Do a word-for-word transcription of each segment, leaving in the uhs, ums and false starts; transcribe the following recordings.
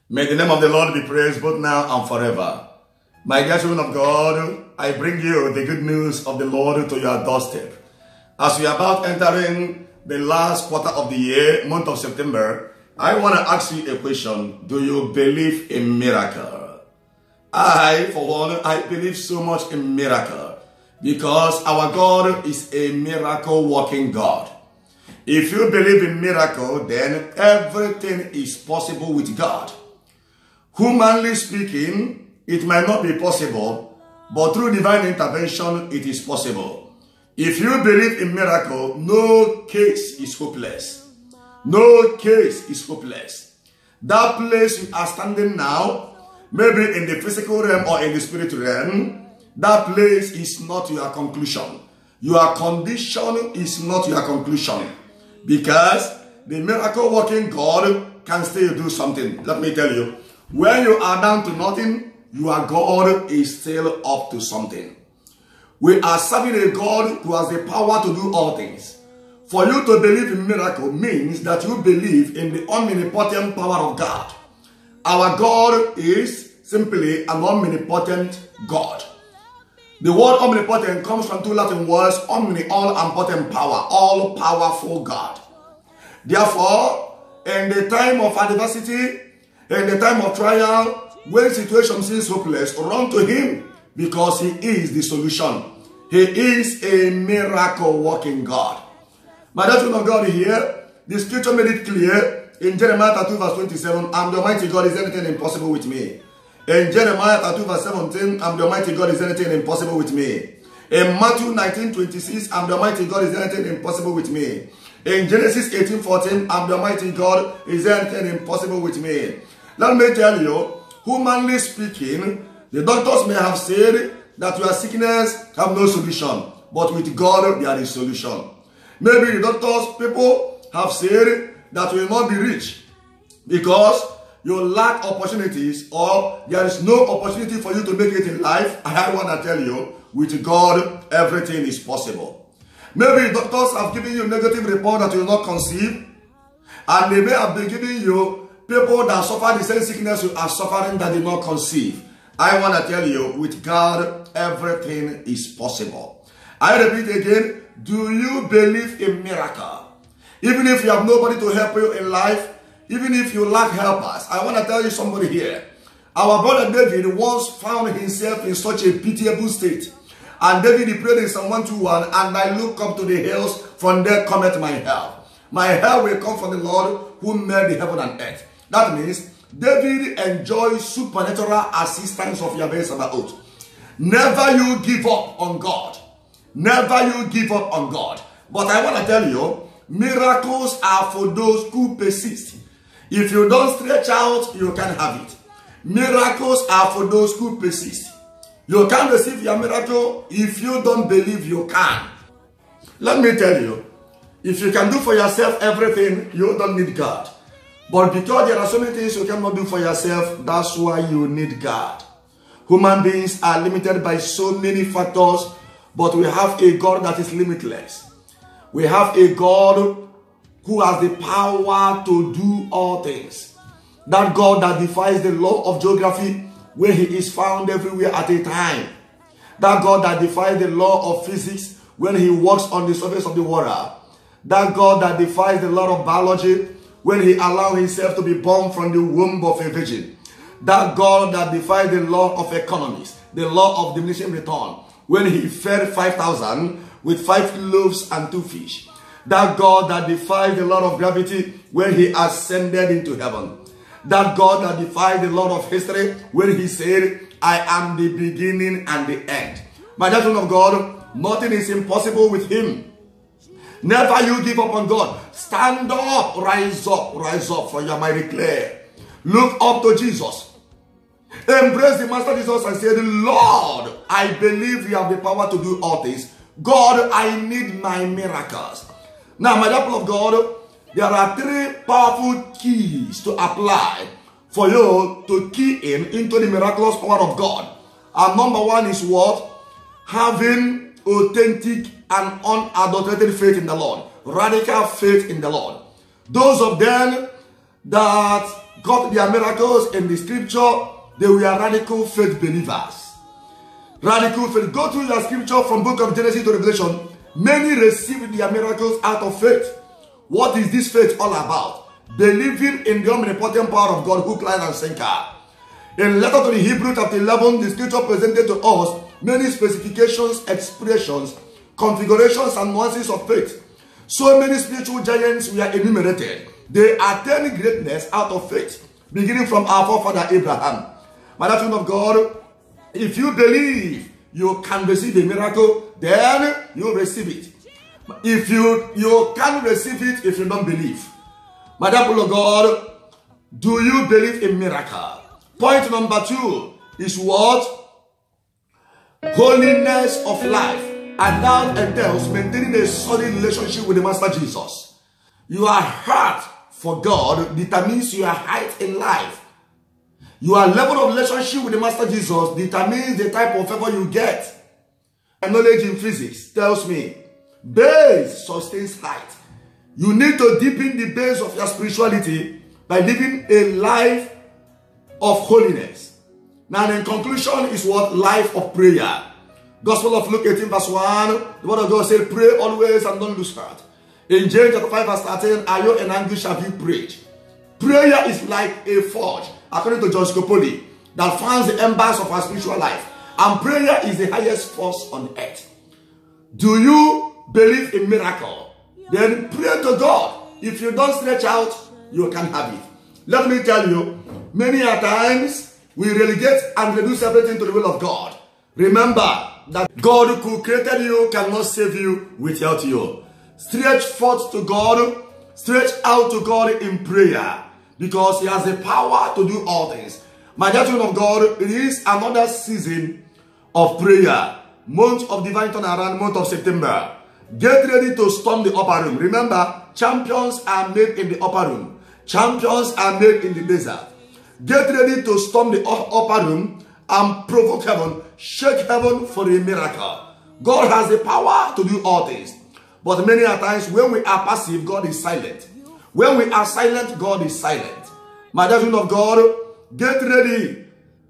May the name of the Lord be praised both now and forever. My dear children of God, I bring you the good news of the Lord to your doorstep. As we are about entering the last quarter of the year, month of September, I want to ask you a question. Do you believe in miracle? I, for one, I believe so much in miracle because our God is a miracle working God. If you believe in miracle, then everything is possible with God. Humanly speaking, it might not be possible, but through divine intervention, it is possible. If you believe in miracle, no case is hopeless. No case is hopeless. That place you are standing now, maybe in the physical realm or in the spiritual realm, that place is not your conclusion. Your condition is not your conclusion. Because the miracle working God can still do something. Let me tell you, when you are down to nothing, your God is still up to something. We are serving a God who has the power to do all things. For you to believe in miracle means that you believe in the omnipotent power of God. Our God is simply an omnipotent God. The word omnipotent comes from two Latin words, omni, all important power, all powerful God. Therefore, in the time of adversity, in the time of trial, when situation seems hopeless, run to Him because He is the solution. He is a miracle working God. My dear children of God here, the scripture made it clear in Jeremiah thirty-two verse twenty-seven, I'm the Almighty God, is anything impossible with me? In Jeremiah thirty-two verse seventeen, I'm the Almighty God, is anything impossible with me? In Matthew nineteen twenty-six, I'm the Almighty God, is anything impossible with me? In Genesis eighteen fourteen, I'm the Almighty God, is anything impossible with me? Let me tell you, humanly speaking, the doctors may have said that your sickness have no solution, but with God there is solution. Maybe the doctors, people have said that you will not be rich because you lack opportunities or there is no opportunity for you to make it in life. I want to tell you, with God, everything is possible. Maybe doctors have given you negative report that you will not conceive, and they may have been giving you people that suffer the same sickness you are suffering that did not conceive. I want to tell you, with God, everything is possible. I repeat again, do you believe in miracle? Even if you have nobody to help you in life, even if you lack helpers, I want to tell you somebody here. Our brother David once found himself in such a pitiable state. And David he prayed in Psalm one twenty-one, and I look up to the hills, from there cometh my help. My help will come from the Lord who made the heaven and earth. That means David enjoys supernatural assistance of Yahweh Sabaoth. Never you give up on God. Never you give up on God. But I want to tell you, miracles are for those who persist. If you don't stretch out, you can't have it. Miracles are for those who persist. You can't receive your miracle if you don't believe you can. Let me tell you, if you can do for yourself everything, you don't need God. But because there are so many things you cannot do for yourself, that's why you need God. Human beings are limited by so many factors, but we have a God that is limitless. We have a God who has the power to do all things. That God that defies the law of geography, where He is found everywhere at a time. That God that defies the law of physics, when He walks on the surface of the water. That God that defies the law of biology, when He allowed Himself to be born from the womb of a virgin. That God that defies the law of economics, the law of diminishing return, when He fed five thousand with five loaves and two fish. That God that defies the law of gravity, when He ascended into heaven. That God that defies the law of history, when He said, I am the beginning and the end. My dear children of God, nothing is impossible with Him. Never you give up on God. Stand up, rise up, rise up, for you might declare. Look up to Jesus. Embrace the Master Jesus and say, Lord, I believe you have the power to do all things. God, I need my miracles. Now, my dear people of God, there are three powerful keys to apply for you to key in into the miraculous power of God. And number one is what? Having authentic and unadulterated faith in the Lord. Radical faith in the Lord. Those of them that got their miracles in the scripture, they were radical faith believers. Radical faith. Go through your scripture from book of Genesis to Revelation. Many received their miracles out of faith. What is this faith all about? Believing in the omnipotent power of God, hook, line, and sinker. In letter to the Hebrew chapter eleven, the scripture presented to us many specifications, expressions, configurations, and nuances of faith. So many spiritual giants were enumerated. They attained greatness out of faith, beginning from our forefather Abraham. My children of God, if you believe you can receive a miracle, then you receive it. If you, you can't receive it if you don't believe. My people of God, do you believe in miracle? Point number two is what? Holiness of life. And that entails maintaining a solid relationship with the Master Jesus. Your heart for God determines your height in life. Your level of relationship with the Master Jesus determines the type of favor you get. And knowledge in physics tells me, base sustains height. You need to deepen the base of your spirituality by living a life of holiness. Now, in conclusion, is what? Life of prayer. Gospel of Luke eighteen verse one, the word of God said, pray always and don't lose heart. In James chapter five verse thirteen, are you in anguish, have you prayed? Prayer is like a forge, according to John Scopoli, that fans the embers of our spiritual life. And prayer is the highest force on earth. Do you believe in miracle? Then pray to God. If you don't stretch out, you can have it. Let me tell you, many a times we relegate and reduce everything to the will of God. Remember that God who created you cannot save you without you. Stretch forth to God, stretch out to God in prayer, because He has the power to do all things. My dear children of God, it is another season of prayer. Month of divine turnaround, month of September. Get ready to storm the upper room. Remember, champions are made in the upper room. Champions are made in the desert. Get ready to storm the upper room and provoke heaven, shake heaven for a miracle. God has the power to do all things. But many a times when we are passive, God is silent. When we are silent, God is silent. My dear children of God, get ready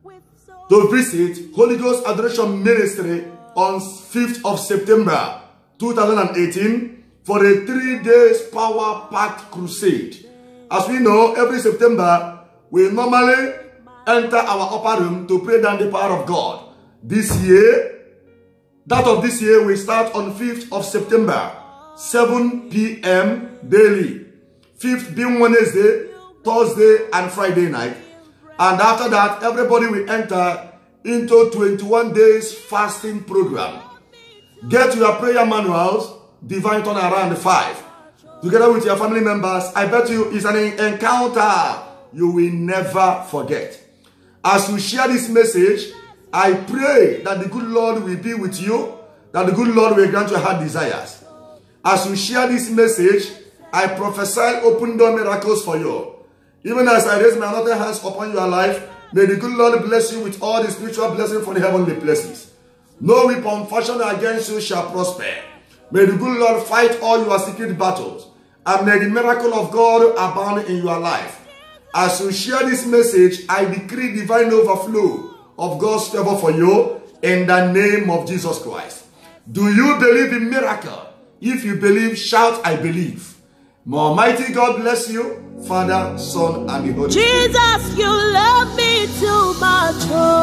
to visit Holy Ghost Adoration Ministry on fifth of September two thousand eighteen for a three days power-packed crusade. As we know, every September, we normally enter our upper room to pray down the power of God. This year, that of this year, we start on fifth of September, seven p m daily. fifth being Wednesday, Thursday, and Friday night. And after that, everybody will enter into twenty-one days fasting program. Get your prayer manuals, Divine Turnaround five. Together with your family members, I bet you it's an encounter you will never forget. As you share this message, I pray that the good Lord will be with you, that the good Lord will grant your heart desires. As you share this message, I prophesy open door miracles for you. Even as I raise my other hands upon your life, may the good Lord bless you with all the spiritual blessings from the heavenly places. No weapon fashioned against you shall prosper. May the good Lord fight all your secret battles, and may the miracle of God abound in your life. As you share this message, I decree divine overflow of God's favor for you in the name of Jesus Christ. Do you believe in miracle? If you believe, shout, I believe. May Almighty God bless you, Father, Son, and the Holy Spirit. Jesus, you love me too much,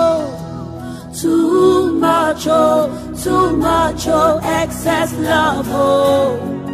oh, too much, oh, too much, oh, excess love, oh.